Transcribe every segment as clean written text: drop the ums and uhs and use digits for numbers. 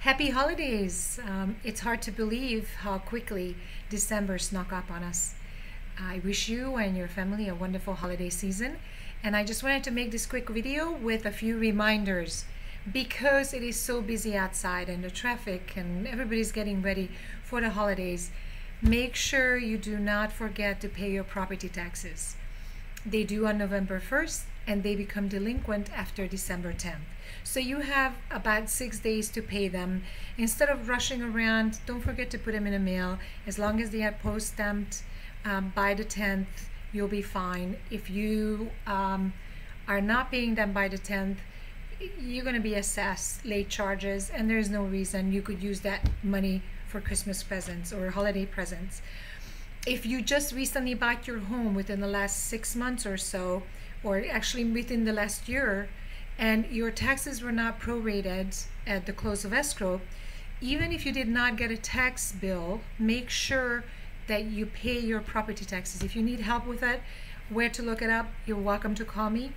Happy holidays! It's hard to believe how quickly December snuck up on us. I wish you and your family a wonderful holiday season, and I just wanted to make this quick video with a few reminders because it is so busy outside and the traffic and everybody's getting ready for the holidays. Make sure you do not forget to pay your property taxes. They due on November 1st and they become delinquent after December 10th. So you have about 6 days to pay them. Instead of rushing around, don't forget to put them in the mail. As long as they are post stamped by the 10th, you'll be fine. If you are not paying them by the 10th, you're going to be assessed late charges, and there's no reason you could use that money for Christmas presents or holiday presents. If you just recently bought your home within the last 6 months or so, or actually within the last year, and your taxes were not prorated at the close of escrow, even if you did not get a tax bill, make sure that you pay your property taxes. If you need help with that, where to look it up, you're welcome to call me,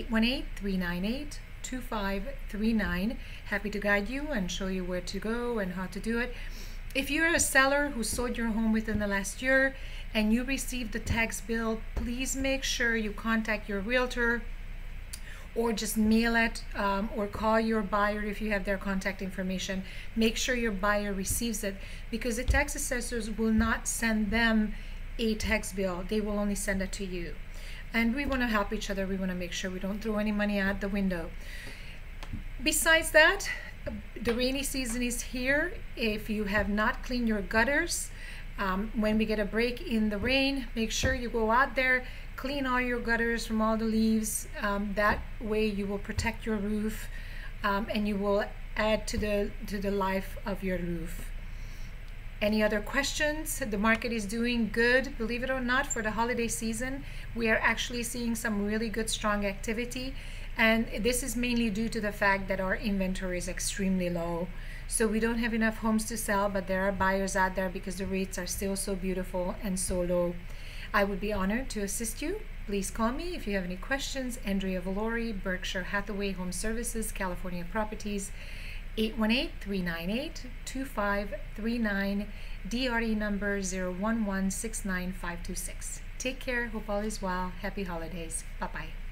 818-398-2539. Happy to guide you and show you where to go and how to do it. If you're a seller who sold your home within the last year and you received the tax bill, please make sure you contact your realtor or just mail it, or call your buyer if you have their contact information. Make sure your buyer receives it, because the tax assessors will not send them a tax bill. They will only send it to you. And we want to help each other. We want to make sure we don't throw any money out the window. Besides that, the rainy season is here. If you have not cleaned your gutters, when we get a break in the rain, make sure you go out there, clean all your gutters from all the leaves. That way you will protect your roof, and you will add to the life of your roof. Any other questions? The market is doing good, believe it or not, for the holiday season. We are actually seeing some really good strong activity, and this is mainly due to the fact that our inventory is extremely low. So we don't have enough homes to sell, but there are buyers out there because the rates are still so beautiful and so low. I would be honored to assist you. Please call me if you have any questions. ANDREA VOLORE, Berkshire Hathaway Home Services, California Properties, 818-398-2539, DRE number 011695526. Take care. Hope all is well. Happy holidays. Bye-bye.